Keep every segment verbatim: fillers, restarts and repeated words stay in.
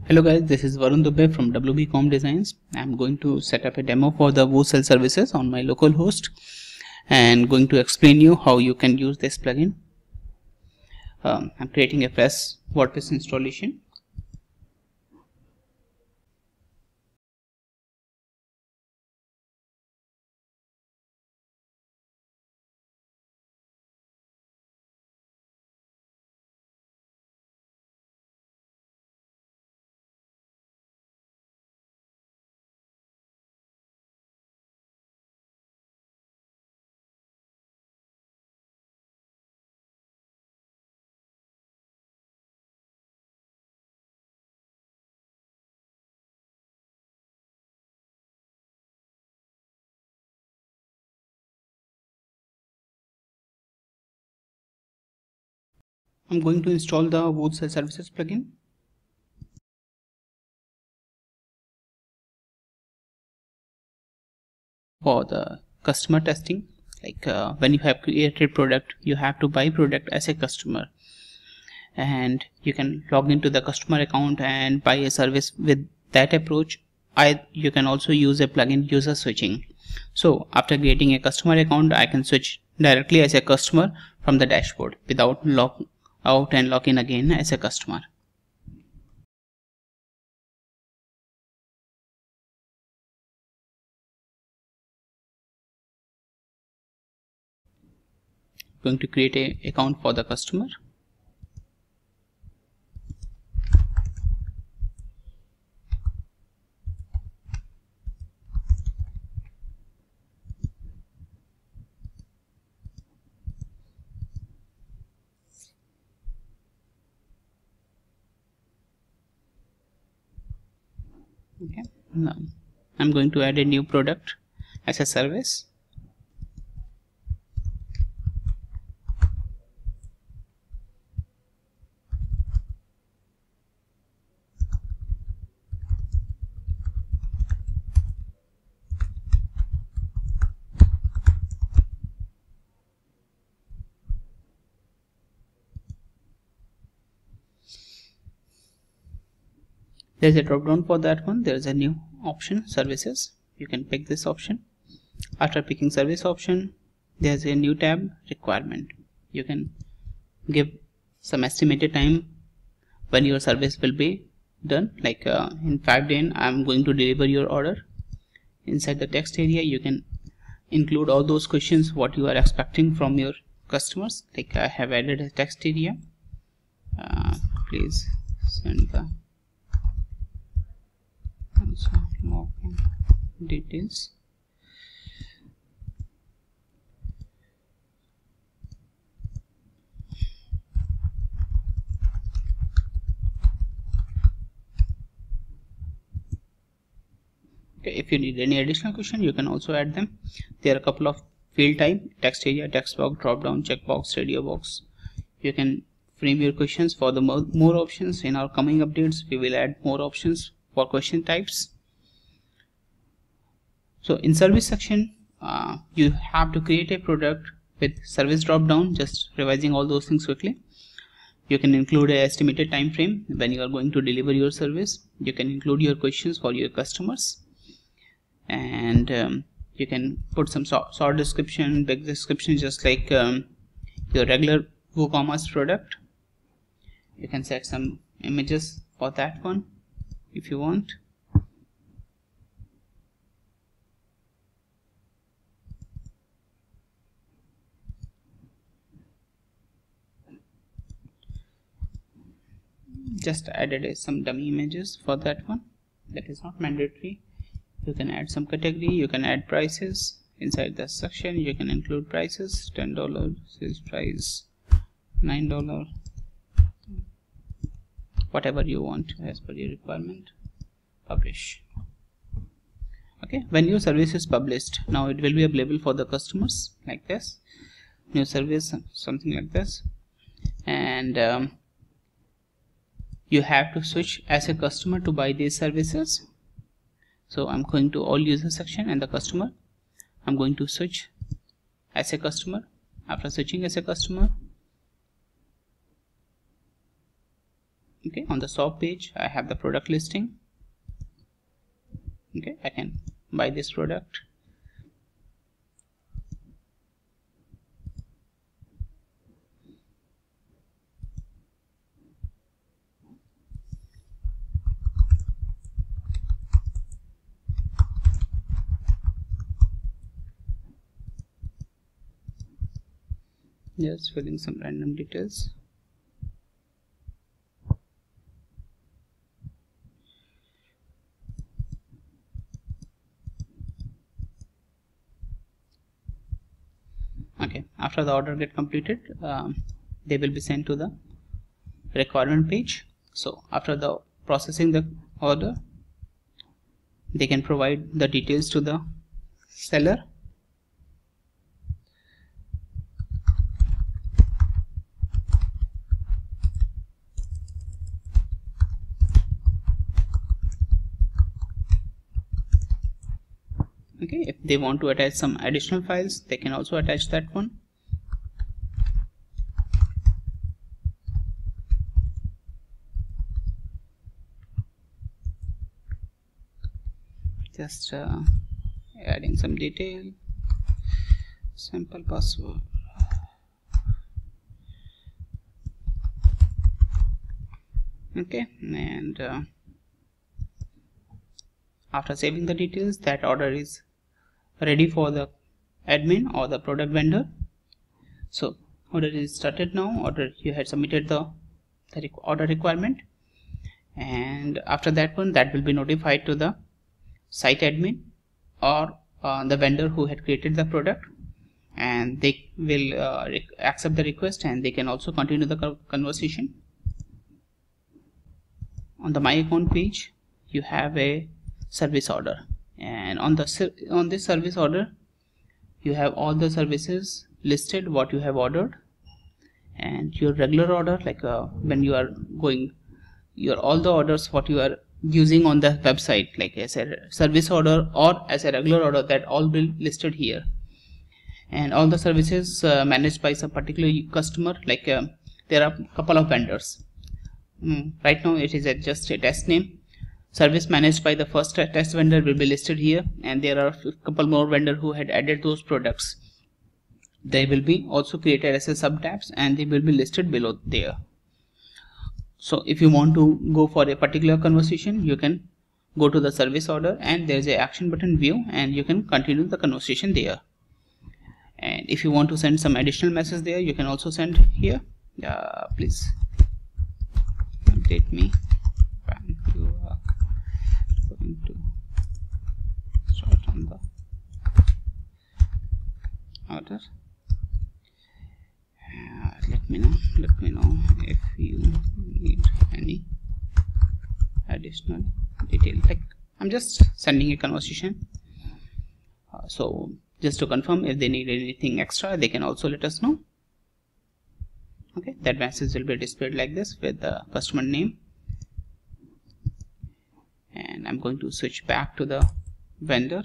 Hello guys, this is Varun Dubey from WooCommerce Designs. I'm going to set up a demo for the WooCell services on my local host and going to explain you how you can use this plugin. Um, I'm creating a fresh WordPress installation. I'm going to install the WooCell services plugin. For the customer testing, like uh, when you have created product, you have to buy product as a customer, and you can log into the customer account and buy a service with that approach. I you can also use a plugin user switching. So after creating a customer account, I can switch directly as a customer from the dashboard without log out and log in again as a customer. Going to create a account for the customer. Okay, now I'm going to add a new product as a service. There's a drop down for that one. There's a new option, services. You can pick this option. After picking service option, there's a new tab, requirement. You can give some estimated time when your service will be done, like uh, in five days I'm going to deliver your order. Inside the text area, you can include all those questions what you are expecting from your customers. Like I have added a text area. Uh, please send the login details. Okay, if you need any additional question, you can also add them. There are a couple of field type: text area, text box, drop down, checkbox, radio box. You can frame your questions for the more, more options. In our coming updates, we will add more options for question types. So in service section, uh, you have to create a product with service drop down. Just revising all those things quickly. You can include a estimated time frame when you are going to deliver your service. You can include your questions for your customers, and um, you can put some short, short description, big description, just like um, your regular WooCommerce product. You can set some images for that one if you want. Just added some dummy images for that one. That is not mandatory. You can add some category. You can add prices inside the section. You can include prices: ten dollars, sales price nine dollars, whatever you want as per your requirement. Publish. Okay, when your service is published, now it will be available for the customers like this. New service, something like this, and um, you have to switch as a customer to buy these services. So I'm going to all user section and the customer. I'm going to switch as a customer. After switching as a customer, Okay, on the shop page I have the product listing. Okay, I can buy this product. Just filling some random details. Okay, after the order get completed, um, they will be sent to the requirement page. So after the processing the order, they can provide the details to the seller. Okay, if they want to attach some additional files, they can also attach that one. Just uh, adding some detail, simple password. Okay, and uh, after saving the details, that order is ready for the admin or the product vendor. So order is started now. Order, you had submitted the, the order requirement, and after that one, that will be notified to the site admin or uh, the vendor who had created the product, and they will uh, accept the request, and they can also continue the conversation. On the my account page, you have a service order, and on the on this service order you have all the services listed what you have ordered, and your regular order, like uh, when you are going your all the orders what you are using on the website, like as a service order or as a regular order, that all will listed here. And all the services uh, managed by some particular customer, like uh, there are a couple of vendors. Mm, right now it is a, just a test name. Service managed by the first test vendor will be listed here, and there are a couple more vendors who had added those products. They will be also created as a sub tabs, and they will be listed below there. So if you want to go for a particular conversation, you can go to the service order, and there is a action button view, and you can continue the conversation there. And if you want to send some additional message there, you can also send here. Uh, please update me when you are going to start on the order. Uh, let me know let me know if you need any additional detail. Like, I'm just sending a conversation, uh, so just to confirm, if they need anything extra, they can also let us know. Okay, that message will be displayed like this with the customer name, and I'm going to switch back to the vendor.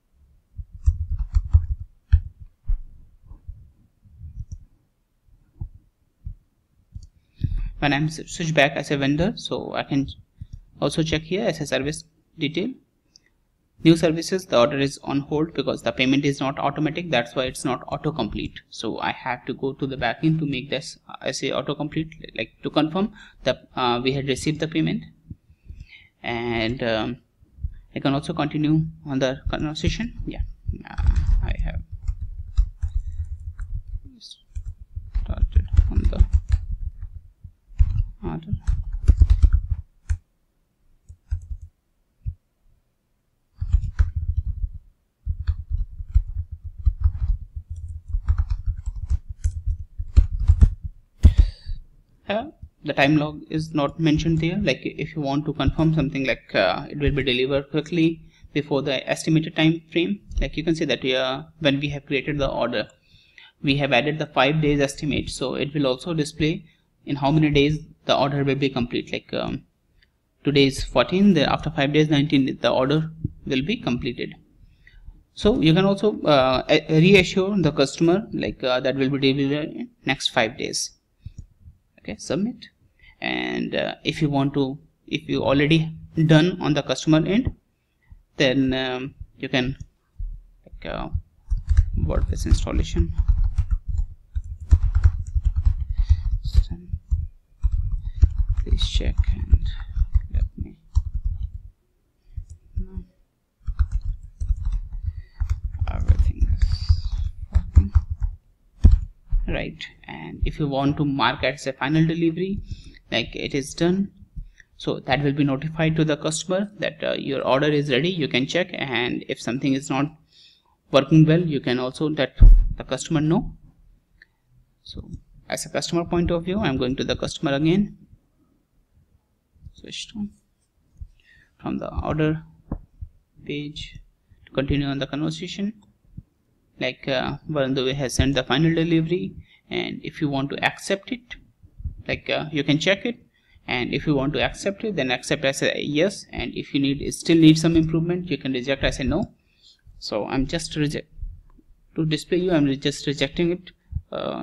When I'm switch back as a vendor, so I can also check here as a service detail. New services, the order is on hold because the payment is not automatic. That's why it's not autocomplete. So I have to go to the backend to make this as a autocomplete, like to confirm that uh, we had received the payment. And um, I can also continue on the conversation. Yeah, uh, I have started on the order. Uh, the time log is not mentioned there. Like if you want to confirm something, like uh, it will be delivered quickly before the estimated time frame, like you can see that we are, when we have created the order, we have added the five days estimate, so it will also display in how many days the order will be complete. Like um, today is fourteen, the after five days nineteen, the order will be completed. So you can also uh, reassure the customer, like uh, that will be delivered in next five days. Okay, submit, And uh, if you want to, if you already done on the customer end, then um, you can like uh, WordPress installation. Please check and let me know everything is working right. And if you want to mark as a final delivery, like it is done, so that will be notified to the customer that uh, your order is ready. You can check, and if something is not working well, you can also let the customer know. So as a customer point of view, I'm going to the customer again, switch to from the order page to continue on the conversation. Like uh, Varandu has sent the final delivery, and if you want to accept it, like uh, you can check it, and if you want to accept it, then accept as a yes, and if you need still need some improvement, you can reject as a no. So I'm just reject to display you, I'm just rejecting it. Uh,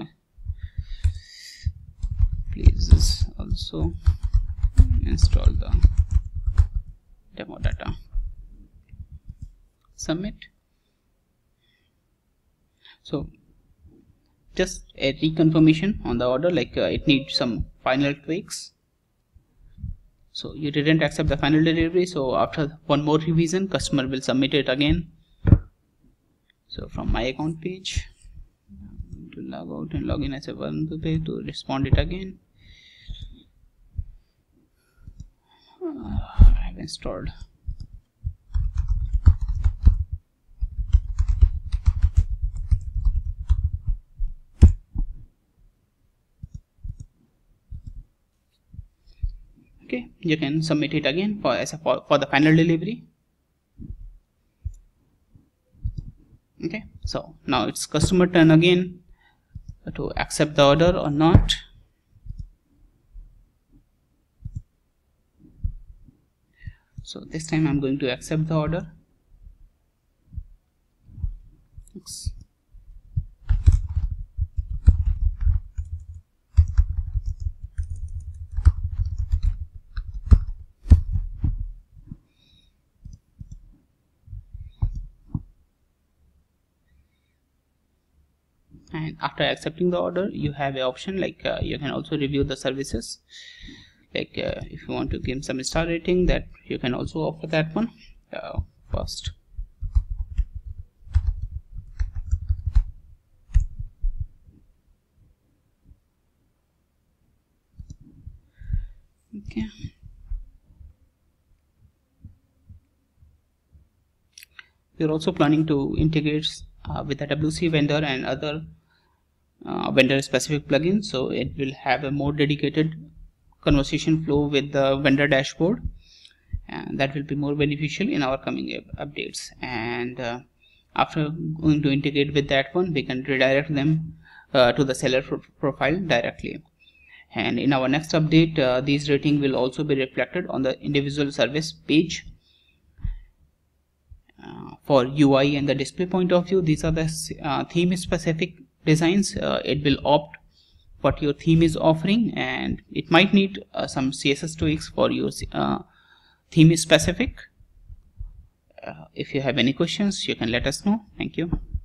please also install the demo data, submit. So just a reconfirmation on the order, like uh, it needs some final tweaks. So you didn't accept the final delivery, so after one more revision, customer will submit it again. So from my account page, I'm going to log out and log in as a Varandu page to respond it again. uh, I have installed. Okay, you can submit it again for as a for, for the final delivery. Okay, so now it's customer turn again to accept the order or not. So this time I'm going to accept the order. Thanks. And after accepting the order, you have an option like uh, you can also review the services. Like uh, if you want to give some star rating, that you can also offer that one uh, first. Okay. We're also planning to integrate uh, with the W C vendor and other uh, vendor specific plugins, so it will have a more dedicated conversation flow with the vendor dashboard, and that will be more beneficial in our coming updates. And uh, after going to integrate with that one, we can redirect them uh, to the seller pro profile directly. And in our next update, uh, these rating will also be reflected on the individual service page. Uh, for U I and the display point of view, these are the uh, theme specific designs. Uh, it will opt what your theme is offering, and it might need uh, some C S S tweaks for your uh, theme specific. Uh, if you have any questions, you can let us know. Thank you.